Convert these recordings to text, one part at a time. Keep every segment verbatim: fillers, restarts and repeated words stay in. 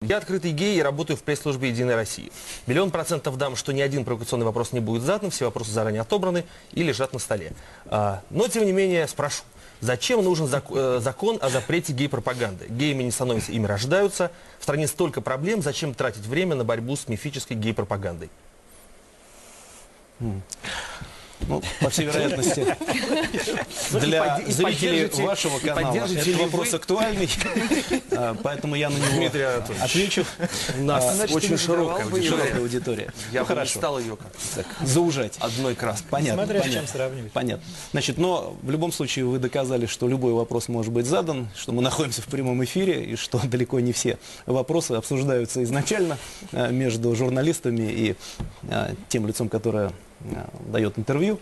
Я открытый гей и работаю в пресс-службе «Единой России». Миллион процентов дам, что ни один провокационный вопрос не будет задан, все вопросы заранее отобраны и лежат на столе. А, но, тем не менее, спрошу. Зачем нужен зак э, закон о запрете гей-пропаганды? Геями не становятся, ими рождаются. В стране столько проблем, зачем тратить время на борьбу с мифической гей-пропагандой? Ну, по всей вероятности, для зрителей вашего канала этот вопрос актуальный, поэтому я на него отвечу. У нас очень широкая аудитория. Я бы не стал ее заужать. Одной краской. Понятно. Смотря с чем сравнивать. Понятно. Значит, но в любом случае вы доказали, что любой вопрос может быть задан, что мы находимся в прямом эфире, и что далеко не все вопросы обсуждаются изначально между журналистами и тем лицом, которое дает интервью.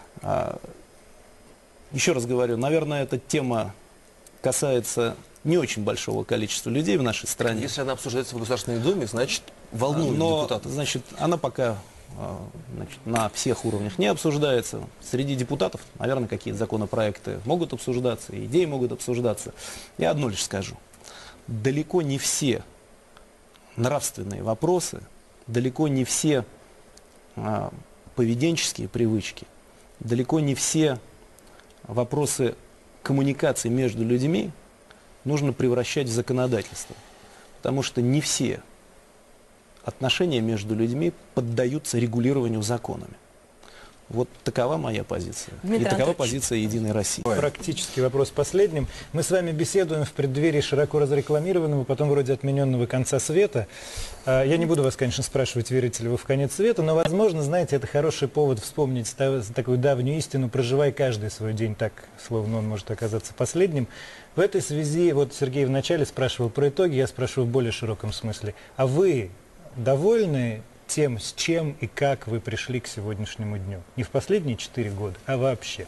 Еще раз говорю, наверное, эта тема касается не очень большого количества людей в нашей стране. Если она обсуждается в Государственной Думе, значит, волнует Но, депутатов. Значит, она пока значит, на всех уровнях не обсуждается. Среди депутатов, наверное, какие-то законопроекты могут обсуждаться, идеи могут обсуждаться. Я одно лишь скажу. Далеко не все нравственные вопросы, далеко не все поведенческие привычки, далеко не все вопросы коммуникации между людьми нужно превращать в законодательство. Потому что не все отношения между людьми поддаются регулированию законами. Вот такова моя позиция. Дмитрий и такова Анатольевич. позиция «Единой России». Практически вопрос последним. Мы с вами беседуем в преддверии широко разрекламированного, потом вроде отмененного конца света. Я не буду вас, конечно, спрашивать, верите ли вы в конец света, но, возможно, знаете, это хороший повод вспомнить такую давнюю истину: проживай каждый свой день так, словно он может оказаться последним. В этой связи, вот Сергей вначале спрашивал про итоги, я спрашиваю в более широком смысле. А вы довольны тем, с чем и как вы пришли к сегодняшнему дню? Не в последние четыре года, а вообще.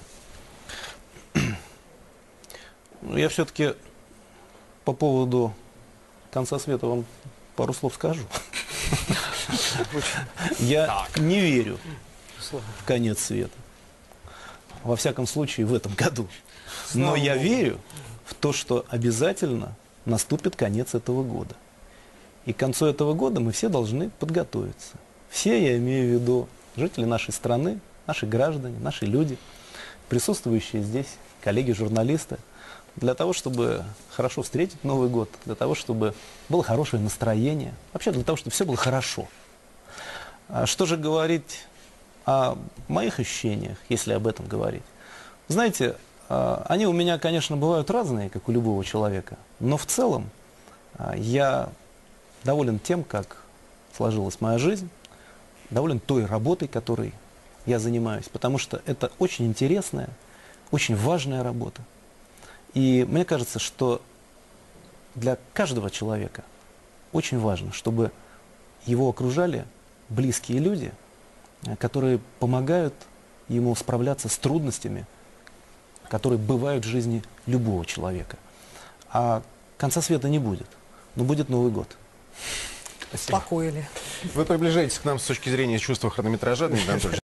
Я все-таки по поводу конца света вам пару слов скажу. Я не верю в конец света. Во всяком случае, в этом году. Но я верю в то, что обязательно наступит конец этого года. И к концу этого года мы все должны подготовиться. Все, я имею в виду жители нашей страны, наши граждане, наши люди, присутствующие здесь, коллеги-журналисты, для того, чтобы хорошо встретить Новый год, для того, чтобы было хорошее настроение, вообще для того, чтобы все было хорошо. А что же говорить о моих ощущениях, если об этом говорить? Знаете, они у меня, конечно, бывают разные, как у любого человека, но в целом я доволен тем, как сложилась моя жизнь, доволен той работой, которой я занимаюсь, потому что это очень интересная, очень важная работа. И мне кажется, что для каждого человека очень важно, чтобы его окружали близкие люди, которые помогают ему справляться с трудностями, которые бывают в жизни любого человека. А конца света не будет, но будет Новый год. Успокоили. Вы приближаетесь к нам с точки зрения чувства хронометража, Дмитрий Анатольевич.